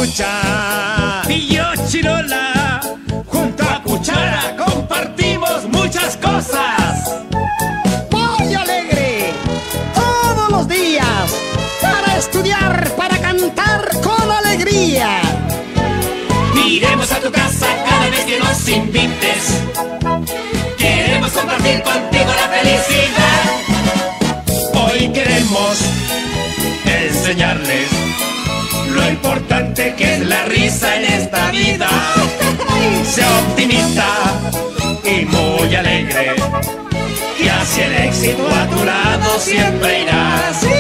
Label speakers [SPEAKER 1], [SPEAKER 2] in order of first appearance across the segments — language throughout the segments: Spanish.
[SPEAKER 1] Cuchara y yo, Chirola, junto a Cuchara compartimos muchas cosas.
[SPEAKER 2] Muy alegre, todos los días, para estudiar, para cantar con alegría.
[SPEAKER 1] Iremos a tu casa cada vez que nos invites. Queremos compartir contigo la felicidad. Hoy queremos enseñarles lo importante que es la risa en esta vida. Sea optimista y muy alegre, y hacia el éxito a tu lado siempre irás.
[SPEAKER 2] ¡Sí!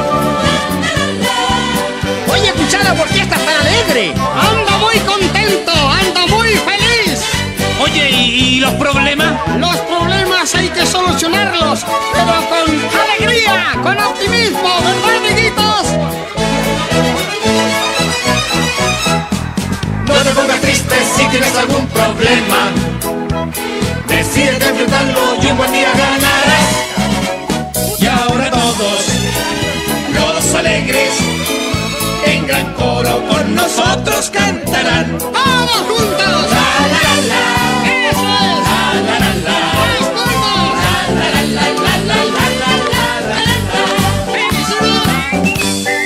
[SPEAKER 2] Oye, Cuchara, ¿por qué estás tan alegre? Ando muy contento, ando muy feliz.
[SPEAKER 1] Oye, ¿y los problemas?
[SPEAKER 2] Los problemas hay que solucionarlos, pero con alegría, con optimismo, ¿verdad, amiguitos?
[SPEAKER 1] No te pongas triste si tienes algún problema. Decídete a enfrentarlo y un buen día ganarás. Y ahora todos los alegres en gran coro con nosotros cantarán.
[SPEAKER 2] ¡Todos juntos!
[SPEAKER 1] La la la,
[SPEAKER 2] ¡Eso es!
[SPEAKER 1] la la la la,
[SPEAKER 2] ¡Más fuertes!
[SPEAKER 1] la la la la la la la la la.
[SPEAKER 2] ¡Felicidad!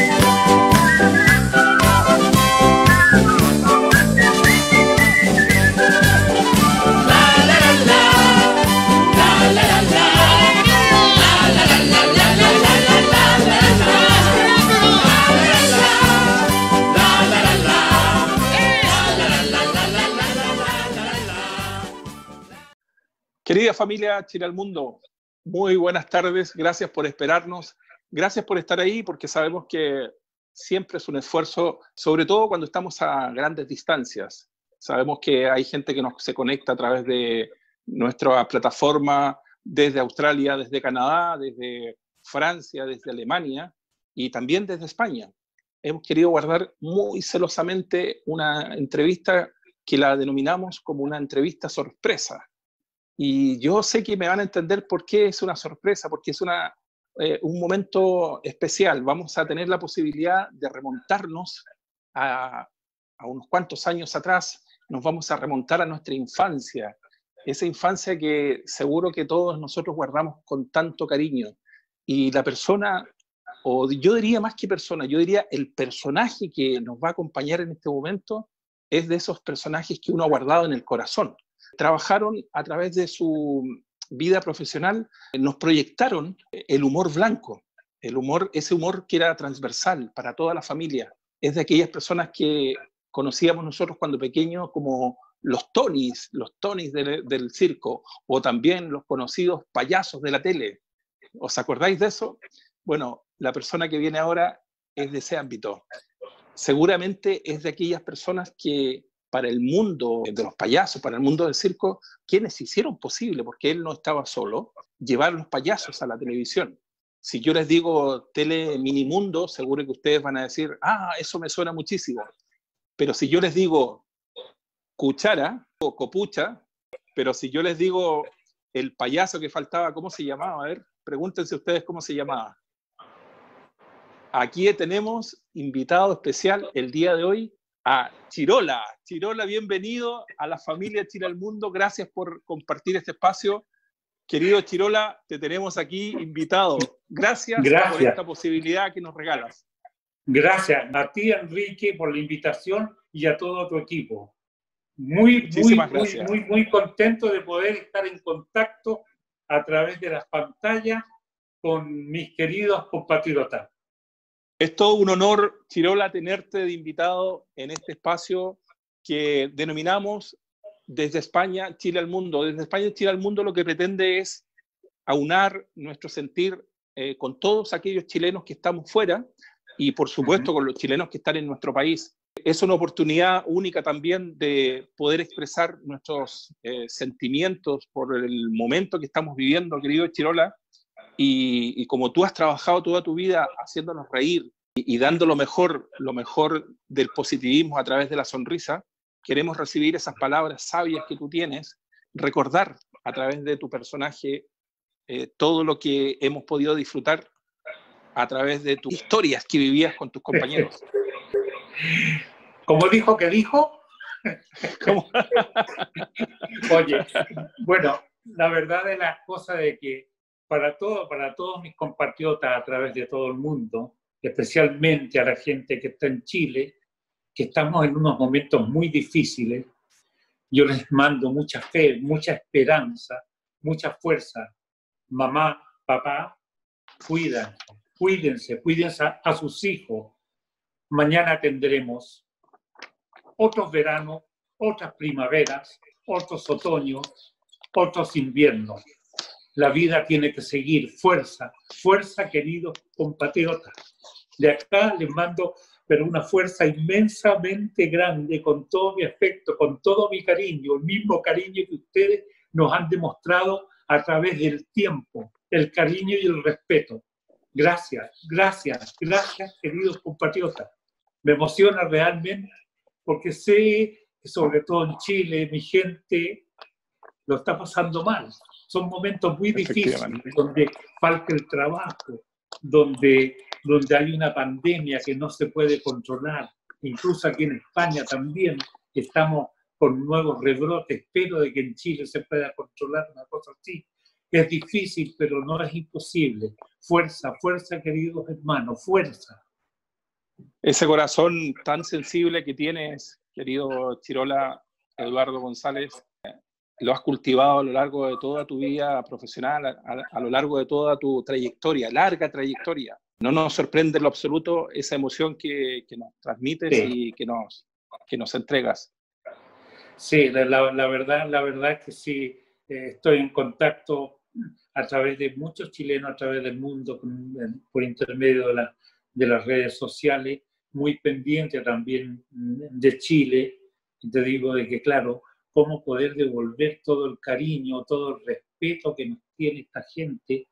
[SPEAKER 3] Querida familia Chile al Mundo, muy buenas tardes, gracias por esperarnos, gracias por estar ahí, porque sabemos que siempre es un esfuerzo, sobre todo cuando estamos a grandes distancias. Sabemos que hay gente que se conecta a través de nuestra plataforma desde Australia, desde Canadá, desde Francia, desde Alemania y también desde España. Hemos querido guardar muy celosamente una entrevista que la denominamos como una entrevista sorpresa. Y yo sé que me van a entender por qué es una sorpresa, porque es un momento especial. Vamos a tener la posibilidad de remontarnos a unos cuantos años atrás. Nos vamos a remontar a nuestra infancia, esa infancia que seguro que todos nosotros guardamos con tanto cariño. Y la persona, o yo diría más que persona, yo diría el personaje que nos va a acompañar en este momento es de esos personajes que uno ha guardado en el corazón. Trabajaron a través de su vida profesional, nos proyectaron el humor blanco, ese humor que era transversal para toda la familia. Es de aquellas personas que conocíamos nosotros cuando pequeños como los Tonys del circo, o también los conocidos payasos de la tele. ¿Os acordáis de eso? Bueno, la persona que viene ahora es de ese ámbito. Seguramente es de aquellas personas que para el mundo de los payasos, para el mundo del circo, quienes hicieron posible, porque él no estaba solo, llevar los payasos a la televisión. Si yo les digo Tele Minimundo, seguro que ustedes van a decir, eso me suena muchísimo. Pero si yo les digo Cuchara o Copucha, pero si yo les digo el payaso que faltaba, ¿cómo se llamaba? A ver, pregúntense ustedes cómo se llamaba. Aquí tenemos invitado especial el día de hoy a Chirola. Chirola, bienvenido a la familia Chile al Mundo. Gracias por compartir este espacio. Querido Chirola, te tenemos aquí invitado. Gracias por esta posibilidad que nos regalas.
[SPEAKER 4] Gracias a ti, Enrique, por la invitación y a todo tu equipo. Muy contento de poder estar en contacto a través de las pantallas con mis queridos compatriotas.
[SPEAKER 3] Es todo un honor, Chirola, tenerte de invitado en este espacio que denominamos Desde España, Chile al Mundo. Desde España, Chile al Mundo lo que pretende es aunar nuestro sentir con todos aquellos chilenos que estamos fuera y, por supuesto, con los chilenos que están en nuestro país. Es una oportunidad única también de poder expresar nuestros sentimientos por el momento que estamos viviendo, querido Chirola. Y como tú has trabajado toda tu vida haciéndonos reír y dando lo mejor del positivismo a través de la sonrisa, queremos recibir esas palabras sabias que tú tienes, recordar a través de tu personaje todo lo que hemos podido disfrutar a través de tus historias que vivías con tus compañeros.
[SPEAKER 4] Como dijo que dijo. Oye, bueno, la verdad es la cosa de que para todos mis compatriotas a través de todo el mundo, especialmente a la gente que está en Chile, que estamos en unos momentos muy difíciles, yo les mando mucha fe, mucha esperanza, mucha fuerza. Mamá, papá, cuídense a sus hijos. Mañana tendremos otros veranos, otras primaveras, otros otoños, otros inviernos. La vida tiene que seguir. Fuerza, fuerza, queridos compatriotas. De acá les mando, pero una fuerza inmensamente grande, con todo mi afecto, con todo mi cariño, el mismo cariño que ustedes nos han demostrado a través del tiempo, el cariño y el respeto. Gracias, gracias, gracias, queridos compatriotas. Me emociona realmente porque sé que sobre todo en Chile mi gente lo está pasando mal. Son momentos muy difíciles donde falta el trabajo, donde hay una pandemia que no se puede controlar. Incluso aquí en España también estamos con nuevos rebrotes. Espero de que en Chile se pueda controlar una cosa así. Es difícil, pero no es imposible. Fuerza, fuerza, queridos hermanos, fuerza.
[SPEAKER 3] Ese corazón tan sensible que tienes, querido Chirola Eduardo González, lo has cultivado a lo largo de toda tu vida profesional, a lo largo de toda tu trayectoria, larga trayectoria. No nos sorprende en lo absoluto esa emoción que nos transmites, sí, y que nos entregas.
[SPEAKER 4] Sí, la verdad es que sí, estoy en contacto a través de muchos chilenos, a través del mundo, por intermedio de las redes sociales, muy pendiente también de Chile. Y te digo de que, claro, cómo poder devolver todo el cariño, todo el respeto que nos tiene esta gente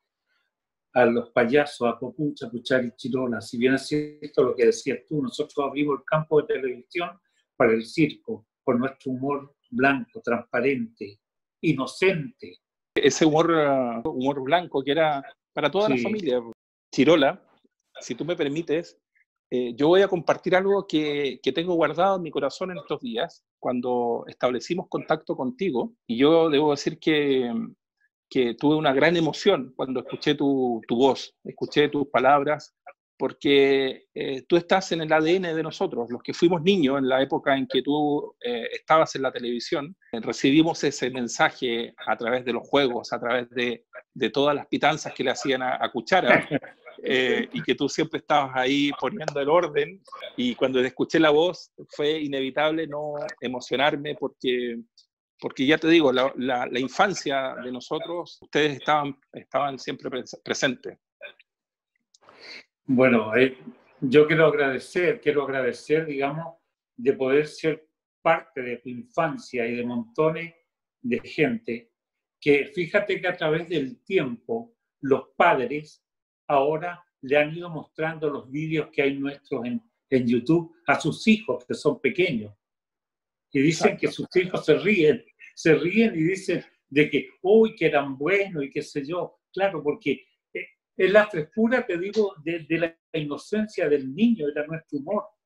[SPEAKER 4] a los payasos, a Popucha, Puchar y Chirola. Si bien es cierto lo que decías tú, nosotros abrimos el campo de televisión para el circo, con nuestro humor blanco, transparente, inocente.
[SPEAKER 3] Ese humor blanco que era para toda la familia. Chirola, si tú me permites, yo voy a compartir algo que tengo guardado en mi corazón en estos días, cuando establecimos contacto contigo, y yo debo decir que tuve una gran emoción cuando escuché tu voz, escuché tus palabras, porque tú estás en el ADN de nosotros, los que fuimos niños en la época en que tú estabas en la televisión, recibimos ese mensaje a través de los juegos, a través de todas las pitanzas que le hacían a Cuchara, y que tú siempre estabas ahí poniendo el orden, y cuando escuché la voz fue inevitable no emocionarme porque ya te digo, la infancia de nosotros, ustedes estaban siempre presentes.
[SPEAKER 4] Bueno, yo quiero agradecer, digamos, de poder ser parte de tu infancia y de montones de gente que, fíjate que a través del tiempo, los padres ahora le han ido mostrando los vídeos que hay nuestros en YouTube a sus hijos que son pequeños. Y dicen que sus hijos se ríen y dicen de que, uy, que eran buenos y qué sé yo. Claro, porque es la frescura, te digo, de la inocencia del niño, era nuestro humor.